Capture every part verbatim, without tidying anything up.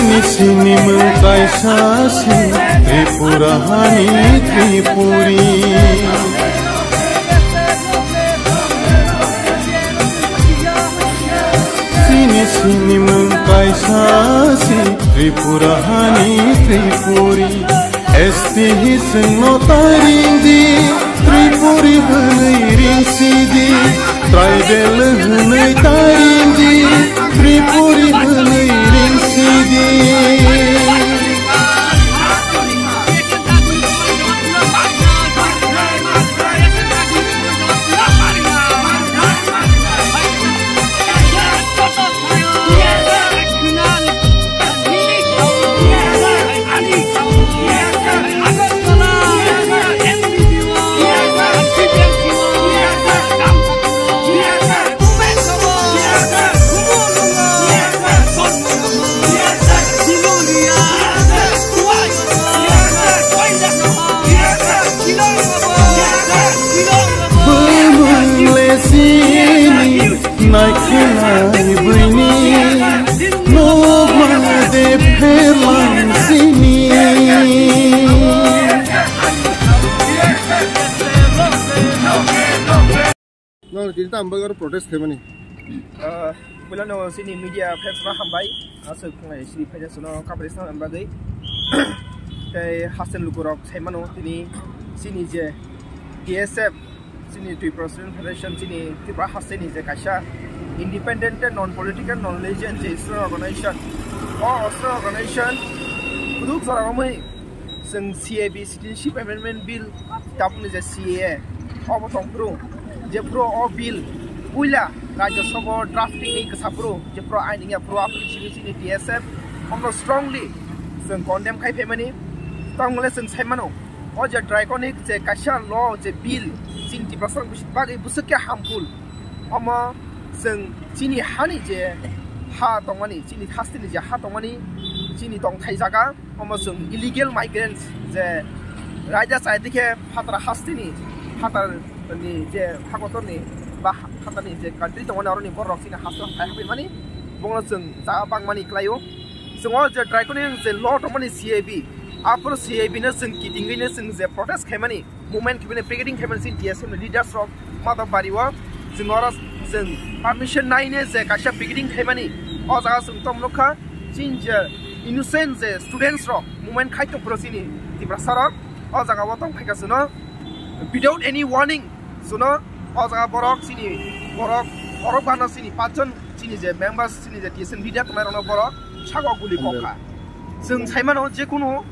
Sini sini mengkaisasi Tripura hani Tripuri. Sini sini mengkaisasi Tripura hani Tripuri. Esti hiseng no taringdi Tripuri hanai ringsidi. Tribal hanai taringdi Tripuri hanai ringsidi. Naik Khainai brini, no made pelang sini. No, kita ambil orang protes ke mana? Uh, bulan no sini media fans lah hambai, asal kungai sini fans no kabar islam ambagai. Kay Hasan Lukurok saya mana sini sini je D S F. Sini Tiprasa Federation sini Tiprasa sini je kasha independent and non-political non-religion je Israel organization or Israel organization kuduk sarang ramai seng C A B Citizenship Amendment Bill tapun je C A A apa tong pro je pro or bill pula Rajya Sabha drafting ni kesapro je pro aininya pro apa sini sini D S F omno strongly seng condemn kai pemani tong le seng sai mano or je draconic je kasha law je bill sini Tiprasa bagai busuknya harmful, ama seng sini hani je ha tongani sini hastini je ha tongani sini tong thai jaga, ama seng illegal migrants je raja saya dike hatra hastini hatar ni je hakotor ni bah hatar ni je country tongani orang ni borok sini haston thai hapi mani, bongla seng jaga bang mani klayo, seng or je draconian je law tongani C A B. After C A B na seng kiting na seng je protest kemani movement kibine picketing kemani sin D S M leaders rock mata bariwa seng oras seng permission nine je kasha picketing kemani o jaga seng tom lokha sin je innocent je students rock movement khai to prosini Tiprasa rock o jaga wa tong khaika suno without any warning suno o jaga borok sini borok borok bana sini pajon sini je members sini je D S M leader tomai rono borok chago goli kokha seng saimano je kuno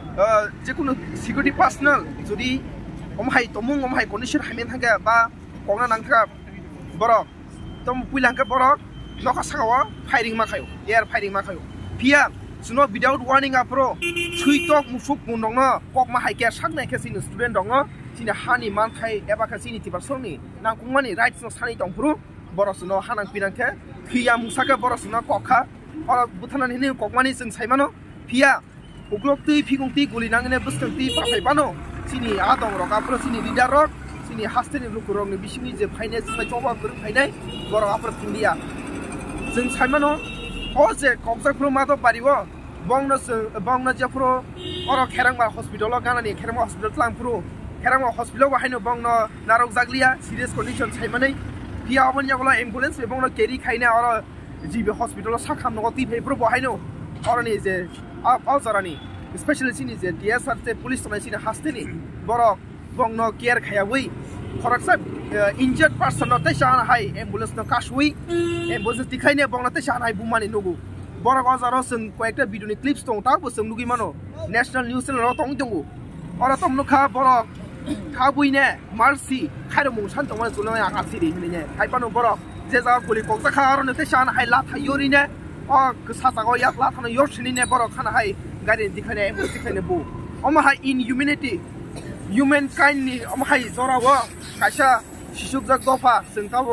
যে কোনো security personal যদি অমহাই তমুং অমহাই condition hymen থাকা বা কংনা নাং থাকা বরক তম পুইলাংকা বরক নকা সাগাওয়া ফায়ারিং মাখায়ো এয়ার ফায়ারিং মাখায়ো পিয়া সুনো উইদাউট ওয়ার্নিং আপরো সুইটক মুসুক মুনং কক মাহাই কে সাকনাই কে সিনি স্টুডেন্ট দङ সিনি হানি মানथाय एबा का सिनि Tiprasani नांकुमानि राइट्स न सानि दंफ्रु बरसनो हानां पिनांखे खिया मुसाके बरसनो कखा अ बुथानानि नि ककमानि जों साइमानो पिया uklok tui fikung ti guli nangene buskang ti papai pano sini adong rok apro sini leader rok sini hasteni lukurong ni bisimi je finance ma choba kur phainai boro apro tindia जों साइमानो o je komsak pro ma to pariwo bongna bongna je pro oro kherangma hospital ganani kherangma hospital tlang pro kherangma hospital wa haino bongna narok jaglia serious condition saimani pia amon yagola ambulance be bongna carry khaina oro jibe hospital sakham no ti phei pro bo haino oro ni je Al zarani, especially sini je D S R te police tomai sini hasteni, borok bongno care khaya wui, koraksa injured person no te shana hai ambulance no kashui, ambulance tikai ne bongno te shana hai bumani nugu, borok azaro seng koekta video ni clips tong tak boseng nugi mano, national news channel ro tong tongu, ora tom nukha borok kabui ne mercy, khairo mungsan tong mana zulai angkat siri ini ne, hai pano borok, jeza Goli Kok ta kharo ne te shana hai lat hai yori ne. Oh, kesatago yak lat hana yor sini ne borok hana hai gari dikhane emosi dikhane bu. Oma hai inhumanity, humankind ni oma hai zora wa kaisa shishuk jak dofa sengtawo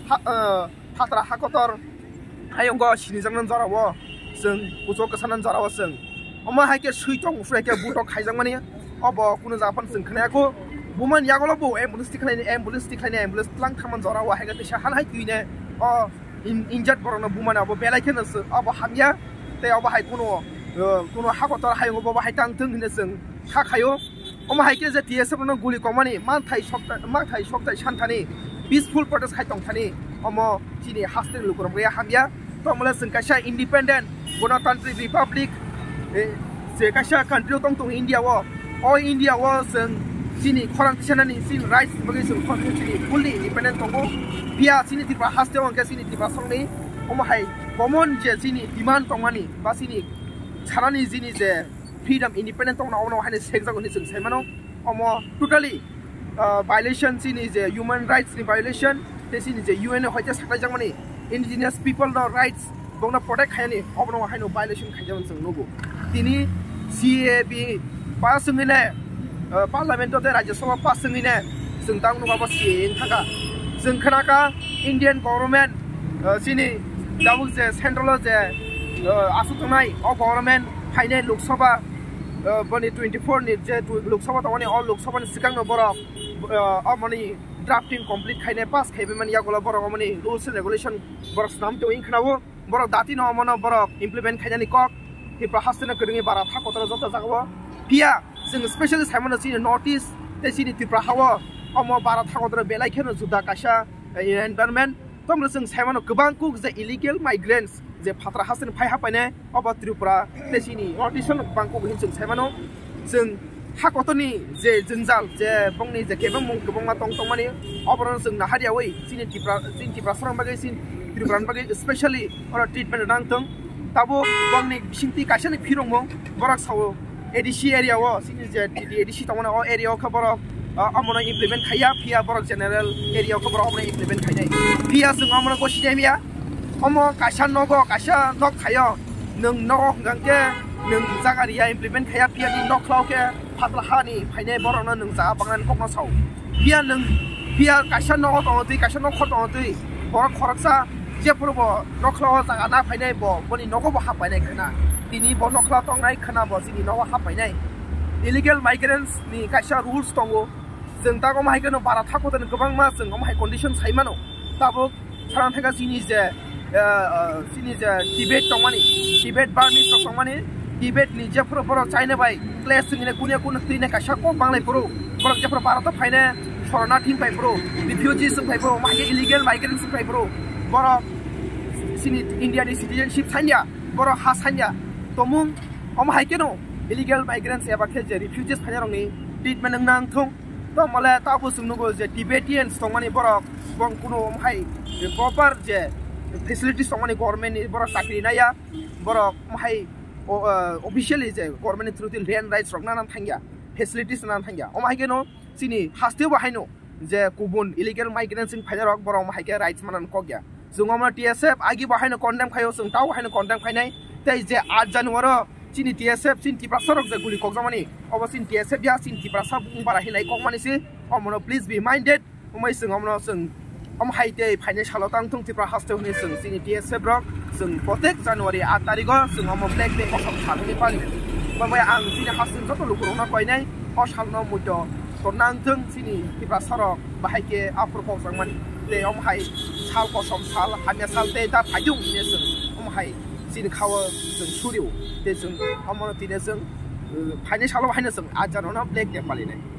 hatra hakotor hayongo sini jangnan zora wa seng usok kesanan zora wa seng. Oma hai ke suitong ufre ke butok haijang mani obo kuno japan seng khane ako buman yagolo bu ambulance dikhane ambulance dikhane ambulance tlang thaman zora wa hai ga tisha han hai tuine oh injured borona bumana abo belai kena abo hamya te oba hai kuno kuno hakotor hai ngo ba hai tang tung hine sung kha khayo oma hai ke je T S F no Goli Kok mani man thai shokta ma thai shokta shanthani peaceful protest khai tong thani omo chini hostel lukuram ya hamya to mala sung kasha independent gণতান্ত্রিক republic se kasha country tong tong India wo all India wo sung sini khorang chanani sin rights bagi sung constitution fully independent tongo pia sini tipa hostel on ke sini tipa songni oma hai common je sini demand tongmani ba sini charani jini je freedom independent tong na ono hane sekjago ni sung saimano omo totally violation sini je human rights ni violation te sini je U N e hoite sakai jangmani indigenous people no rights bongna protect khayani obno haino violation khaijam sung nogo tini C A B pa sungine parliament te rajya sabha pa sungine sung tang no ba sin thaka sung khanaka Indian government sini dabuk je central je asutunai o government Khainai Lok Sabha bani twenty-four ni je Lok Sabha tawani all Lok Sabha ni sikang no bora amani drafting complete Khainai pass khaibe man ya gola bora amani rules and regulation bora snam to in khnawo bora dati no amana bora implement Khainai Kok Tiprasa na kringi bara tha kotra jota jagwa pia sing especially simon sini notice te sini Tiprasa wa amo bara tha kotra belai kheno juda kasha environment tomra sing simon gobang kuk je illegal migrants je phatra hasen phai ha paine oba Tripura te sini notice no bangko hin sing simon sing ha kotoni je jinjal je bongni je kebang mong kebang ma tong tong mani obron sing na haria wei sini Tiprasa sini Tiprasa rang bagai sin Tripura bagai especially or treatment rang tong tabo bongni singti kasani phirong mong borak sawo A D C area wo sini je A D C tongna o area ko borok amona implement khaya pia borok general area ko borok amona implement khainai pia sing amona ko sidemia omo kasha nogo kasha nok khayo nung no gangke nung jagaria implement khaya pia ni nok khloke phatla hani phainai borok na nung ja bangan kokna saw pia nung pia kasha nogo tong tui kasha nok khot tong tui borok khoraksa je purbo nok khlo jaga na phainai bo boni nogo bo ha painai khana tini bo nok khla tong nai khana bo sini nogo ha painai illegal migrants ni kasha rules tongo जों दा गम हायगोन बारा थाको दन गोबां मा जों गम हाय condition साइमानो Tabo सारान थागा सिनि जे सिनि जे debate दंमानि debate बारनि दंमानि डिबेट नि जे फरो फरो चाइना बाय क्लास जोंनि कुने कुने थैने काशा को बांलाय फरो फरो जे फरो भारत फाइने सरना टीम बाय फरो रिफ्यूजीज बाय फरो मागे इलीगल माइग्रेंट्स बाय फरो बरो सिनि इंडिया नि सिटीजनशिप साइया बरो हा साइया तमुं गम हायकेनो इलीगल माइग्रेंट्स एबा के जे रिफ्यूजीज फाइने रंनि ट्रिटमेंट नां थं तो माले ताबो सुनुगो जे टिबेटियंस तंमानि बरक बं कुनो माय प्रॉपर जे फैसिलिटीज तंमानि गवर्नमेंट नि बरक साख्रि नाया बरक माय ऑफिशियली जे government through the land rights रखना नाम थांगिया फैसिलिटीज नाम थांगिया ओ माय गेनो सिनि हास्ते बाहायनो जे गुबुन illegal migrants in फायरक Barak my के राइट्स मानन कगया जोंगमा T S F आगि बाहायनो कन्डेम खायो जों ताव बाहायनो कन्डेम खायनाय तै जे आठ January sini T S F sin Tiprasa rok je Goli Kok jamani obo sin T S F ya sin Tiprasa bung bara hinai kok mani si omono please be minded omai sing omono sing om haite phaine salo tang thung Tiprasa haste huni sing sini T S F rok sing protect January eight tarigo sing omo black day ko sam thani pali bamai ang sini hasin joto lukurona koinai o salno muto tornang thung sini Tiprasa rok bahaike apur kok jamani le om hai sal ko som sal hamya sal te ta phajung ni sing om hai sini khawa sing suriu te sing amano tine sing phaine salo haine sing ajarona black day pali nai